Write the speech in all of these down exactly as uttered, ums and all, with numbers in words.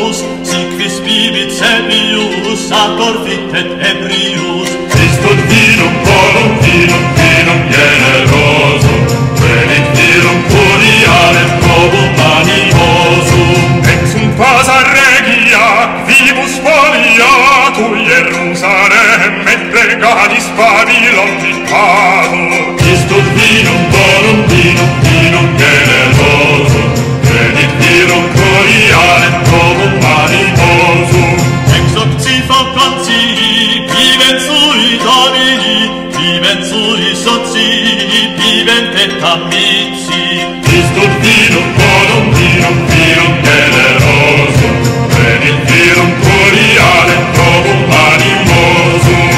Deus, si quis bibit Sepius, sator fit et ebrius. Christum vinum corum, vinum, vinum generosum, venit virum curialem probum animosum. Exum pasa regia, vivus foliatu, Jerusalem, et regalis Babylon dictato. Christum vinum corum, vinum, vinum generosum, venit virum curialem probum animosum. Ex hoc cifa concii, vivent sui domini, vivent sui socii, vivent et amici. Christum vinum corum, vinum, vinum generosum, venit virum curialem probum animosum.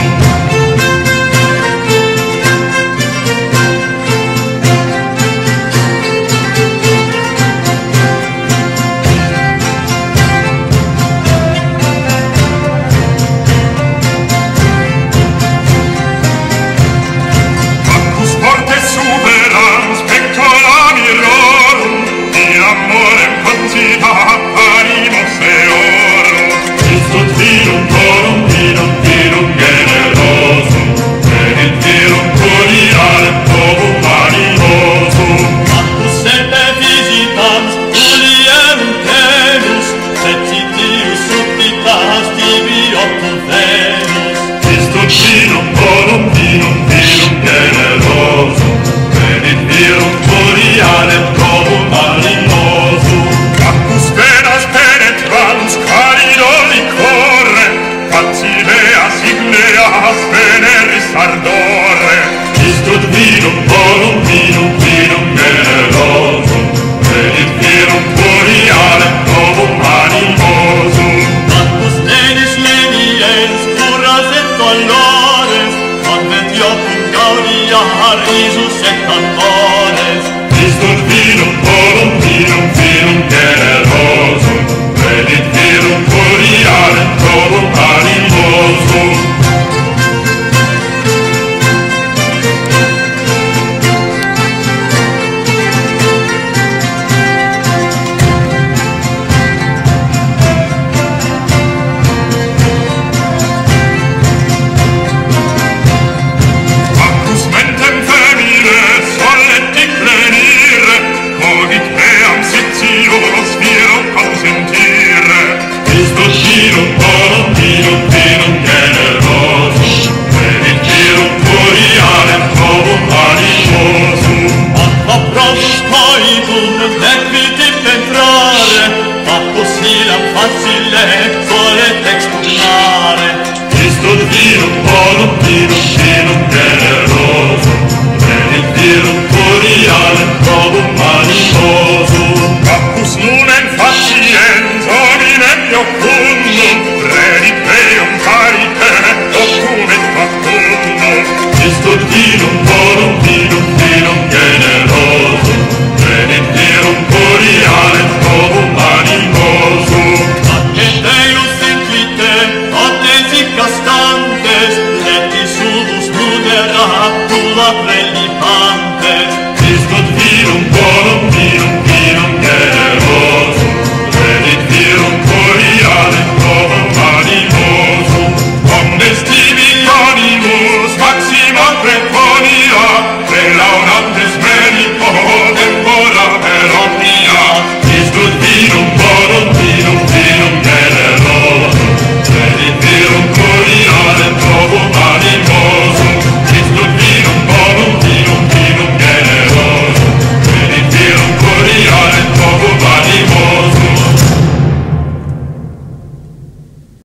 Curialem probum animosum.